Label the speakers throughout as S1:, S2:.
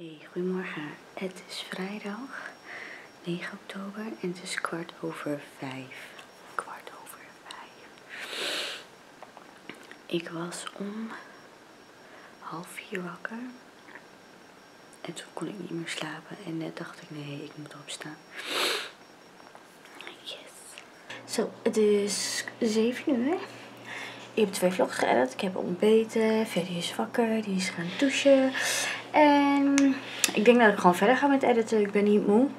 S1: Hey, goedemorgen. Het is vrijdag 9 oktober en het is 5:15. 5:15. Ik was om 3:30 wakker. En toen kon ik niet meer slapen. En net dacht ik, nee, ik moet opstaan. Yes. Zo, het is 7 uur. Ik heb 2 vlogs geëdit. Ik heb ontbeten. Ferdy is wakker. Die is gaan douchen. En ik denk dat ik gewoon verder ga met editen. Ik ben niet moe.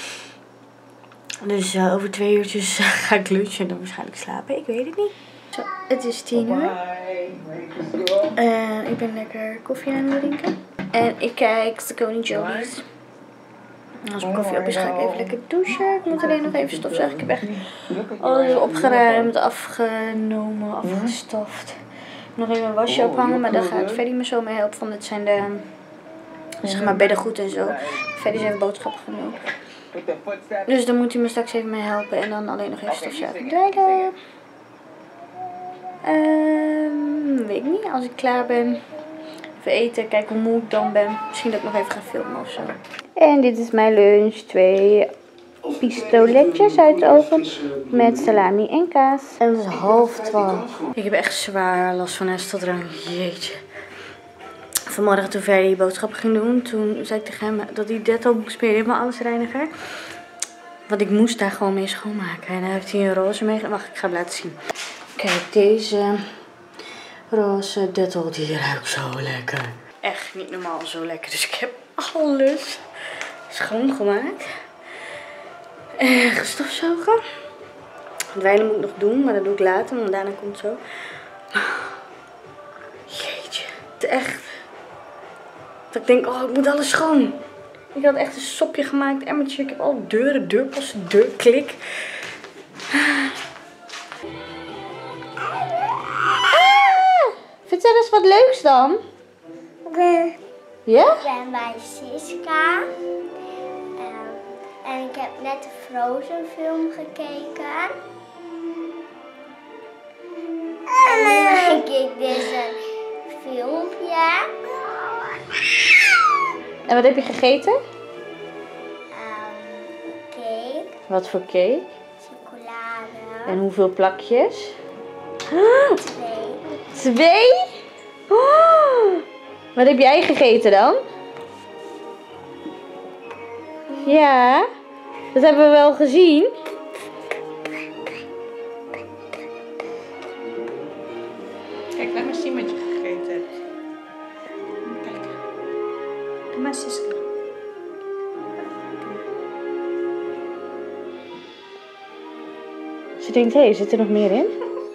S1: Dus over 2 uurtjes ga ik lunchen en dan waarschijnlijk slapen. Ik weet het niet. Zo, het is 10 uur. En ik ben lekker koffie aan het drinken. En ik kijk The Koning Jollies. Als mijn koffie op is, ga ik even lekker douchen. Ik moet alleen nog even stofzuigen. Ik heb echt alles opgeruimd, afgenomen, afgestoft. Nog even een wasje ophangen, maar daar gaat Ferdy me zo mee helpen. Want dit zijn de, zeg maar, beddengoed en zo. Ferdy is even boodschappen gaan doen. Dus dan moet hij me straks even mee helpen. En dan alleen nog even stofzuigen. Dweilen. Weet ik niet. Als ik klaar ben. Even eten, kijken hoe moe ik dan ben. Misschien dat ik nog even ga filmen of zo. En dit is mijn lunch. 2 pistoletjes uit de oven. Met salami en kaas. En het is 11:30. Ik heb echt zwaar last van hersteldrang. Jeetje. Vanmorgen toen Ferdy boodschappen ging doen. Toen zei ik tegen hem dat hij Dettol moest smeren in mijn allesreiniger. Want ik moest daar gewoon mee schoonmaken. En dan heeft hij een roze meegenomen. Wacht, ik ga hem laten zien. Kijk, deze roze Dettol, die ruikt zo lekker. Echt niet normaal zo lekker. Dus ik heb alles schoongemaakt. En gestofzogen. Dweilen moet ik nog doen, maar dat doe ik later. Want daarna komt het zo. Jeetje. Het is echt. Dat ik denk, oh, ik moet alles schoon. Ik had echt een sopje gemaakt, emmertje. Ik heb al deuren, deurposten, deurklik. Vertel eens wat leuks dan. Ja?
S2: Ik ben bij Siska. En ik heb net de Frozen film gekeken. En ik keek dus een filmpje.
S1: En wat heb je gegeten?
S2: Cake.
S1: Wat voor cake?
S2: Chocolade.
S1: En hoeveel plakjes?
S2: 2.
S1: 2? Oh, wat heb jij gegeten dan? Ja, dat hebben we wel gezien.
S3: Kijk, laat maar zien wat je gegeten hebt. Kijk. Doe maar, Siska.
S1: Ze denkt, hé, zit er nog meer in?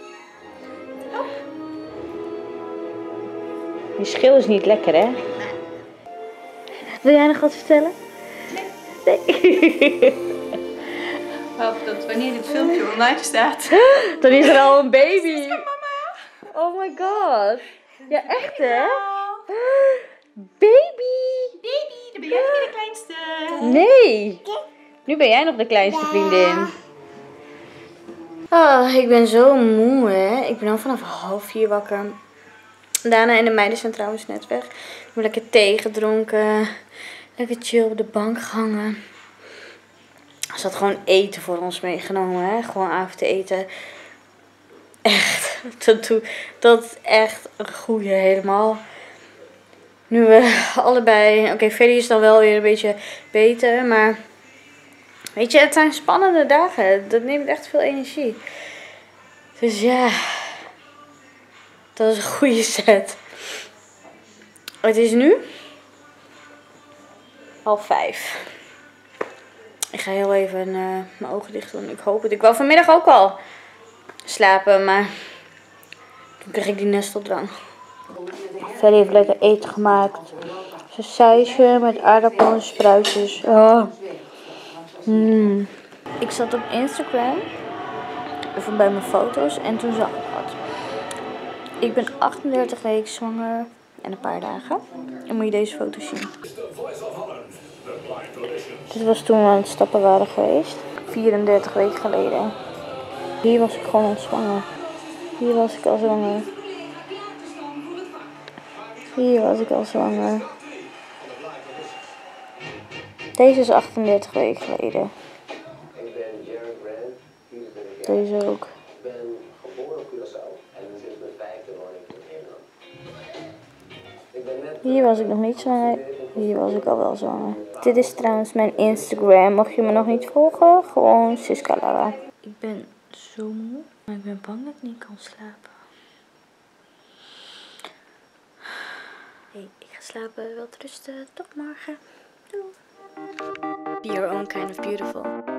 S1: Die schil is niet lekker, hè? Wil jij nog wat vertellen? Nee.
S3: Behalve dat wanneer dit filmpje online staat.
S1: Dan is er al een baby.
S3: Mama.
S1: Oh my god. Ja, echt hè? Baby.
S3: Baby, dan ben jij niet de kleinste.
S1: Nee. Nu ben jij nog de kleinste vriendin. Oh, ik ben zo moe hè. Ik ben al vanaf 3:30 wakker. Dana en de meiden zijn trouwens net weg. Ik heb lekker thee gedronken. Lekker chill op de bank gehangen. Ze had gewoon eten voor ons meegenomen. Hè? Gewoon avondeten. Echt. Dat is echt een goeie helemaal. Nu we allebei. Oké, Ferdy is dan wel weer een beetje beter. Maar weet je, het zijn spannende dagen. Dat neemt echt veel energie. Dus ja. Dat is een goede set. Het is nu 4:30. Ik ga heel even mijn ogen dicht doen. Ik hoop het. Ik wou vanmiddag ook al slapen, maar toen kreeg ik die nesteldrang. Ferdy heeft lekker eten gemaakt. Sausje met aardappelen en spruitjes. Oh. Ik zat op Instagram. Even bij mijn foto's. En toen zag ik wat. Ik ben 38 weken zwanger. En een paar dagen. En moet je deze foto zien. Dit was toen we aan het stappen waren geweest. 34 weken geleden. Hier was ik gewoon al zwanger. Hier was ik al zwanger. Hier was ik al zwanger. Deze is 38 weken geleden.
S4: Ik ben Jared Grant, 24 jaar.
S1: Deze ook.
S4: Ik ben geboren op Curaçao en sinds mijn 5e woon ik in Nederland. Ik ben net...
S1: Hier was ik nog niet zwanger. Hier was ik al wel zwanger. Dit is trouwens mijn Instagram. Mocht je me nog niet volgen, gewoon Siska Lara. Ik ben zo moe, maar ik ben bang dat ik niet kan slapen. Hey, ik ga slapen, wel rusten. Tot morgen. Doei. Be your own kind of beautiful.